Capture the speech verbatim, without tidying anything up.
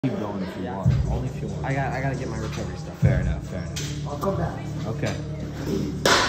Keep going if you Yeah, want. only if you want. I got I gotta get my recovery stuff. Fair enough, fair enough. I'll come back. Okay.